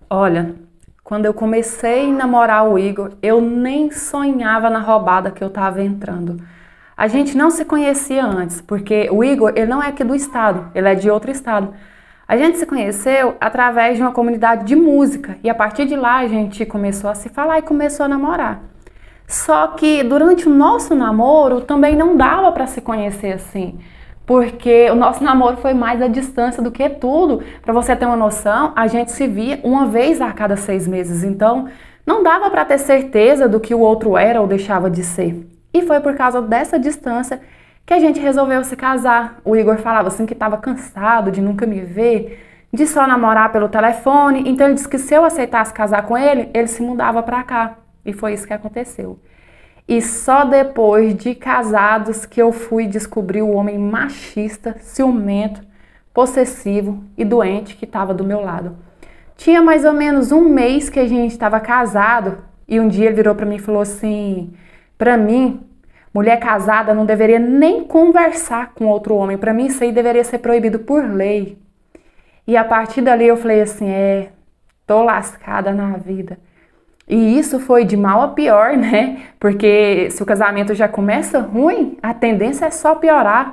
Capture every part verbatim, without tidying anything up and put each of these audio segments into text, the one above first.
Olha, quando eu comecei a namorar o Igor, eu nem sonhava na roubada que eu tava entrando. A gente não se conhecia antes, porque o Igor, ele não é aqui do estado, ele é de outro estado. A gente se conheceu através de uma comunidade de música e a partir de lá a gente começou a se falar e começou a namorar. Só que durante o nosso namoro também não dava para se conhecer assim, porque o nosso namoro foi mais à distância do que tudo. Para você ter uma noção, a gente se via uma vez a cada seis meses, então não dava para ter certeza do que o outro era ou deixava de ser. E foi por causa dessa distância que a gente resolveu se casar. O Igor falava assim que estava cansado de nunca me ver, de só namorar pelo telefone, então ele disse que se eu aceitasse casar com ele, ele se mudava para cá. E foi isso que aconteceu. E só depois de casados que eu fui descobrir o homem machista, ciumento, possessivo e doente que estava do meu lado. Tinha mais ou menos um mês que a gente estava casado e um dia ele virou para mim e falou assim: para mim, mulher casada não deveria nem conversar com outro homem. Para mim isso aí deveria ser proibido por lei. E a partir dali eu falei assim: é, tô lascada na vida. E isso foi de mal a pior, né? Porque se o casamento já começa ruim, a tendência é só piorar.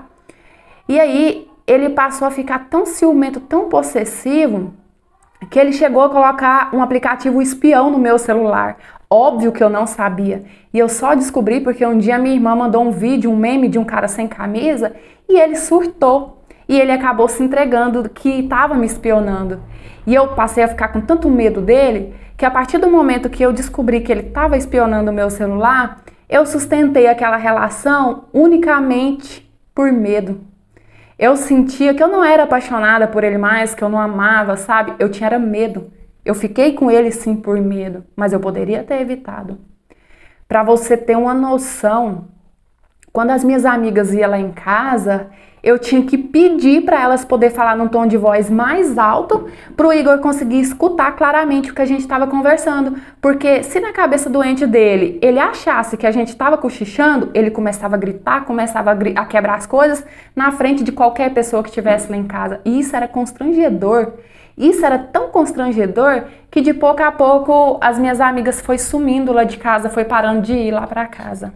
E aí ele passou a ficar tão ciumento, tão possessivo, que ele chegou a colocar um aplicativo espião no meu celular. Óbvio que eu não sabia. E eu só descobri porque um dia minha irmã mandou um vídeo, um meme de um cara sem camisa, e ele surtou. E ele acabou se entregando que estava me espionando. E eu passei a ficar com tanto medo dele, que a partir do momento que eu descobri que ele estava espionando o meu celular, eu sustentei aquela relação unicamente por medo. Eu sentia que eu não era apaixonada por ele mais, que eu não amava, sabe? Eu tinha era medo. Eu fiquei com ele sim por medo, mas eu poderia ter evitado. Para você ter uma noção, quando as minhas amigas iam lá em casa, eu tinha que pedir para elas poder falar num tom de voz mais alto para o Igor conseguir escutar claramente o que a gente estava conversando. Porque se na cabeça doente dele ele achasse que a gente estava cochichando, ele começava a gritar, começava a, gri a quebrar as coisas na frente de qualquer pessoa que estivesse lá em casa. E isso era constrangedor. Isso era tão constrangedor que de pouco a pouco as minhas amigas foi sumindo lá de casa, foi parando de ir lá para casa.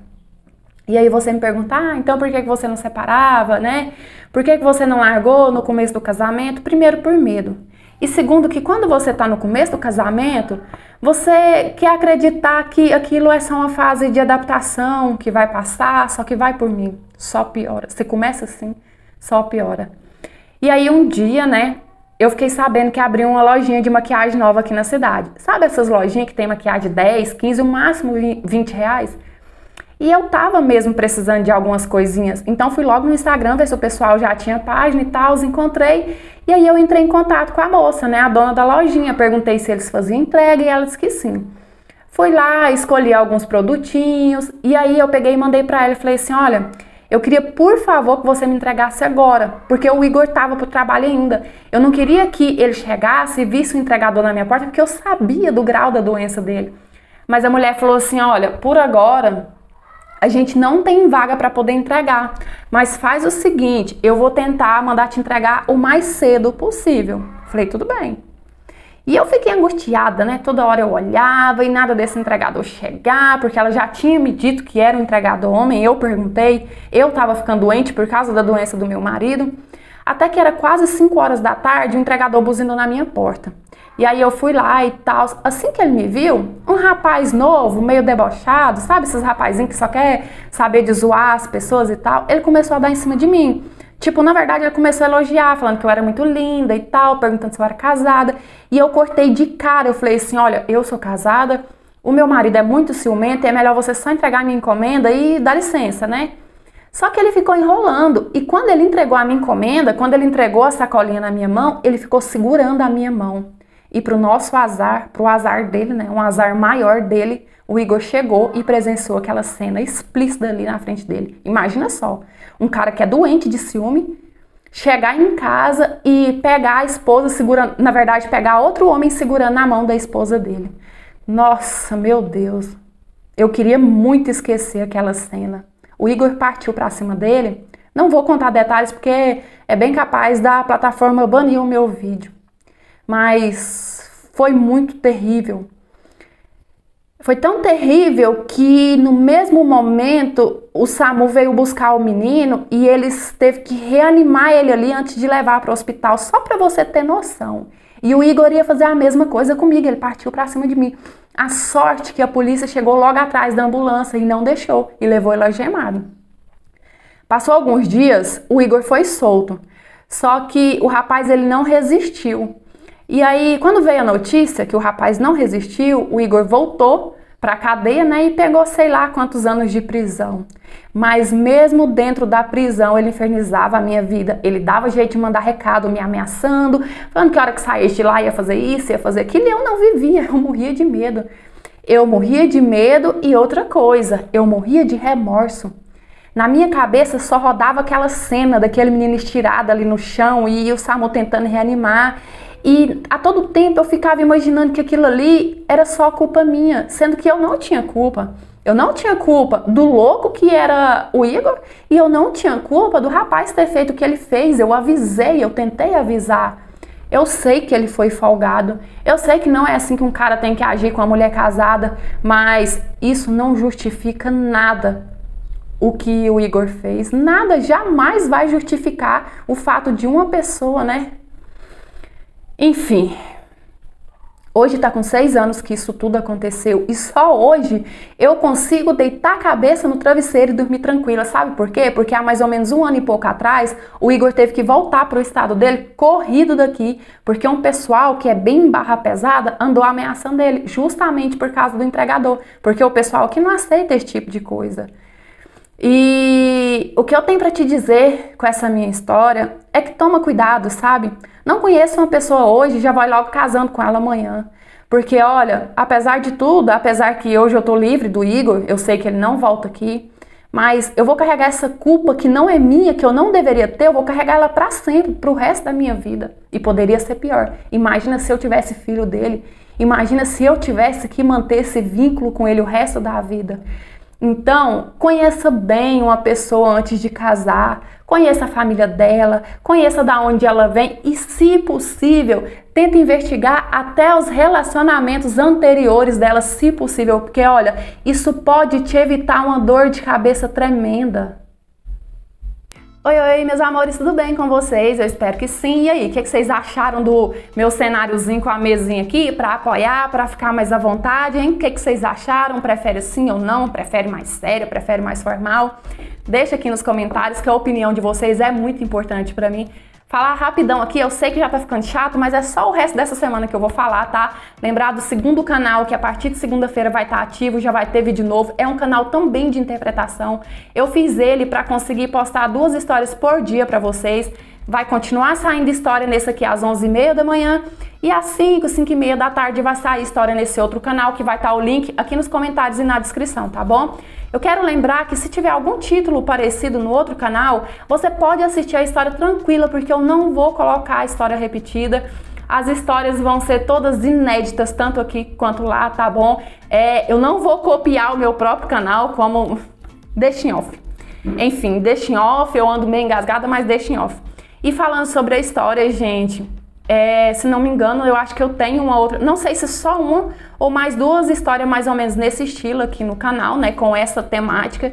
E aí você me pergunta, ah, então por que você não separava, né? Por que você não largou no começo do casamento? Primeiro, por medo. E segundo, que quando você está no começo do casamento, você quer acreditar que aquilo é só uma fase de adaptação, que vai passar, só que vai por mim, só piora. Você começa assim, só piora. E aí um dia, né, eu fiquei sabendo que abriu uma lojinha de maquiagem nova aqui na cidade. Sabe essas lojinhas que tem maquiagem de dez, quinze, o máximo vinte reais? E eu tava mesmo precisando de algumas coisinhas, então fui logo no Instagram ver se o pessoal já tinha página e tal, os encontrei, e aí eu entrei em contato com a moça, né, a dona da lojinha, perguntei se eles faziam entrega e ela disse que sim. Fui lá, escolhi alguns produtinhos, e aí eu peguei e mandei pra ela e falei assim, olha, eu queria por favor que você me entregasse agora, porque o Igor tava pro trabalho ainda, eu não queria que ele chegasse e visse o entregador na minha porta, porque eu sabia do grau da doença dele. Mas a mulher falou assim, olha, por agora a gente não tem vaga para poder entregar, mas faz o seguinte, eu vou tentar mandar te entregar o mais cedo possível. Falei, tudo bem. E eu fiquei angustiada, né? Toda hora eu olhava e nada desse entregador chegar, porque ela já tinha me dito que era um entregador homem, eu perguntei, eu tava ficando doente por causa da doença do meu marido. Até que era quase cinco horas da tarde, o entregador buzinou na minha porta. E aí eu fui lá e tal, assim que ele me viu, um rapaz novo, meio debochado, sabe esses rapazinhos que só quer saber de zoar as pessoas e tal, ele começou a dar em cima de mim. Tipo, na verdade ele começou a elogiar, falando que eu era muito linda e tal, perguntando se eu era casada, e eu cortei de cara, eu falei assim, olha, eu sou casada, o meu marido é muito ciumento, é melhor você só entregar a minha encomenda e dar licença, né? Só que ele ficou enrolando, e quando ele entregou a minha encomenda, quando ele entregou a sacolinha na minha mão, ele ficou segurando a minha mão. E para o nosso azar, para o azar dele, né, um azar maior dele, o Igor chegou e presenciou aquela cena explícita ali na frente dele. Imagina só, um cara que é doente de ciúme, chegar em casa e pegar a esposa segurando, na verdade, pegar outro homem segurando na mão da esposa dele. Nossa, meu Deus, eu queria muito esquecer aquela cena. O Igor partiu para cima dele, não vou contar detalhes porque é bem capaz da plataforma banir o meu vídeo. Mas foi muito terrível. Foi tão terrível que no mesmo momento o SAMU veio buscar o menino e eles teve que reanimar ele ali antes de levar para o hospital, só para você ter noção. E o Igor ia fazer a mesma coisa comigo, ele partiu para cima de mim. A sorte que a polícia chegou logo atrás da ambulância e não deixou, e levou ele algemado. Passou alguns dias, o Igor foi solto, só que o rapaz ele não resistiu. E aí, quando veio a notícia que o rapaz não resistiu, o Igor voltou para a cadeia, né, e pegou sei lá quantos anos de prisão. Mas mesmo dentro da prisão, ele infernizava a minha vida. Ele dava jeito de mandar recado, me ameaçando, falando que a hora que saísse de lá ia fazer isso, ia fazer aquilo, e eu não vivia, eu morria de medo. Eu morria de medo e outra coisa, eu morria de remorso. Na minha cabeça só rodava aquela cena daquele menino estirado ali no chão e o SAMU tentando reanimar. E a todo tempo eu ficava imaginando que aquilo ali era só culpa minha, sendo que eu não tinha culpa. Eu não tinha culpa do louco que era o Igor e eu não tinha culpa do rapaz ter feito o que ele fez. Eu avisei, eu tentei avisar. Eu sei que ele foi folgado, eu sei que não é assim que um cara tem que agir com uma mulher casada, mas isso não justifica nada. O que o Igor fez, nada, jamais vai justificar o fato de uma pessoa, né? Enfim, hoje tá com seis anos que isso tudo aconteceu e só hoje eu consigo deitar a cabeça no travesseiro e dormir tranquila, sabe por quê? Porque há mais ou menos um ano e pouco atrás, o Igor teve que voltar pro estado dele, corrido daqui, porque um pessoal que é bem barra pesada andou ameaçando ele, justamente por causa do entregador, porque o pessoal que não aceita esse tipo de coisa. E o que eu tenho para te dizer com essa minha história é que toma cuidado, sabe? Não conheça uma pessoa hoje e já vai logo casando com ela amanhã. Porque, olha, apesar de tudo, apesar que hoje eu tô livre do Igor, eu sei que ele não volta aqui, mas eu vou carregar essa culpa que não é minha, que eu não deveria ter, eu vou carregar ela para sempre, pro resto da minha vida. E poderia ser pior. Imagina se eu tivesse filho dele, imagina se eu tivesse que manter esse vínculo com ele o resto da vida. Então, conheça bem uma pessoa antes de casar, conheça a família dela, conheça da onde ela vem e, se possível, tenta investigar até os relacionamentos anteriores dela, se possível, porque, olha, isso pode te evitar uma dor de cabeça tremenda. Oi, oi, meus amores, tudo bem com vocês? Eu espero que sim. E aí, o que, que vocês acharam do meu cenáriozinho com a mesinha aqui para apoiar, para ficar mais à vontade, hein? O que, que vocês acharam? Prefere assim ou não? Prefere mais sério? Prefere mais formal? Deixa aqui nos comentários que a opinião de vocês é muito importante para mim. Falar rapidão aqui, eu sei que já tá ficando chato, mas é só o resto dessa semana que eu vou falar, tá? Lembrar do segundo canal, que a partir de segunda-feira vai estar ativo, já vai ter vídeo novo. É um canal também de interpretação. Eu fiz ele para conseguir postar duas histórias por dia para vocês. Vai continuar saindo história nesse aqui às onze e meia da manhã. E às cinco, cinco e meia da tarde vai sair história nesse outro canal, que vai estar o link aqui nos comentários e na descrição, tá bom? Eu quero lembrar que se tiver algum título parecido no outro canal, você pode assistir a história tranquila, porque eu não vou colocar a história repetida. As histórias vão ser todas inéditas, tanto aqui quanto lá, tá bom? É, eu não vou copiar o meu próprio canal, como deixa em off. Enfim, deixa em off, eu ando meio engasgada, mas deixa em off. E falando sobre a história, gente, é, se não me engano, eu acho que eu tenho uma outra, não sei se só uma ou mais duas histórias mais ou menos nesse estilo aqui no canal, né, com essa temática,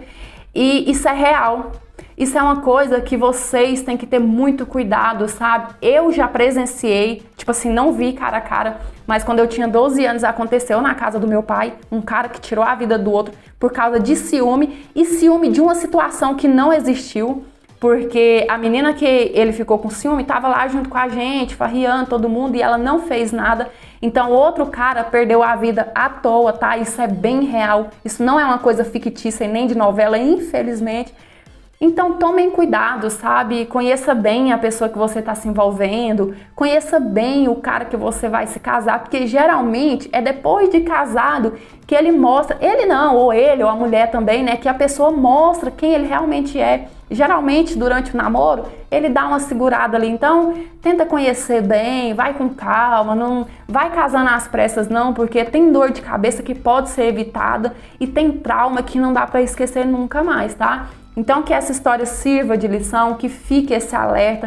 e isso é real. Isso é uma coisa que vocês têm que ter muito cuidado, sabe? Eu já presenciei, tipo assim, não vi cara a cara, mas quando eu tinha doze anos aconteceu na casa do meu pai, um cara que tirou a vida do outro por causa de ciúme, e ciúme de uma situação que não existiu. Porque a menina que ele ficou com ciúme estava lá junto com a gente, farriando todo mundo, e ela não fez nada. Então outro cara perdeu a vida à toa, tá? Isso é bem real. Isso não é uma coisa fictícia e nem de novela, infelizmente. Então tomem cuidado, sabe? Conheça bem a pessoa que você está se envolvendo, conheça bem o cara que você vai se casar, porque geralmente é depois de casado que ele mostra, ele não, ou ele, ou a mulher também, né? Que a pessoa mostra quem ele realmente é. Geralmente, durante o namoro, ele dá uma segurada ali. Então, tenta conhecer bem, vai com calma, não vai casando às pressas não, porque tem dor de cabeça que pode ser evitada e tem trauma que não dá para esquecer nunca mais, tá? Então, que essa história sirva de lição, que fique esse alerta.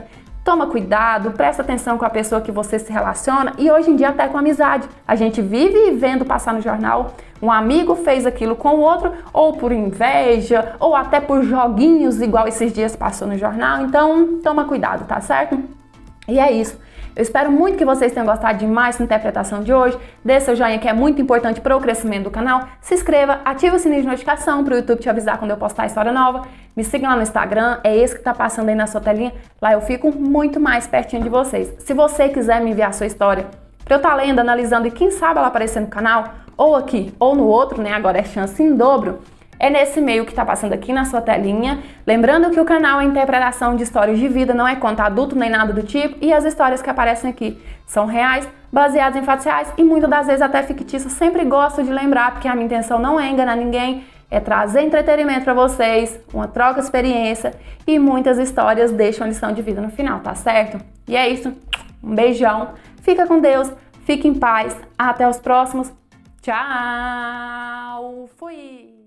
toma cuidado, presta atenção com a pessoa que você se relaciona e hoje em dia até com amizade. A gente vive vendo passar no jornal, um amigo fez aquilo com o outro, ou por inveja, ou até por joguinhos, igual esses dias passou no jornal. Então, toma cuidado, tá certo? E é isso. Eu espero muito que vocês tenham gostado de mais essa interpretação de hoje. Dê seu joinha, que é muito importante para o crescimento do canal. Se inscreva, ative o sininho de notificação para o YouTube te avisar quando eu postar história nova. Me siga lá no Instagram, é esse que está passando aí na sua telinha. Lá eu fico muito mais pertinho de vocês. Se você quiser me enviar a sua história para eu estar lendo, analisando e quem sabe ela aparecer no canal, ou aqui ou no outro, né? Agora é chance em dobro. É nesse e-mail que está passando aqui na sua telinha. Lembrando que o canal é interpretação de histórias de vida, não é conto adulto nem nada do tipo. E as histórias que aparecem aqui são reais, baseadas em fatos reais e muitas das vezes até fictícias. Sempre gosto de lembrar, porque a minha intenção não é enganar ninguém, é trazer entretenimento para vocês, uma troca de experiência e muitas histórias deixam lição de vida no final, tá certo? E é isso. Um beijão. Fica com Deus, fique em paz. Até os próximos. Tchau! Fui!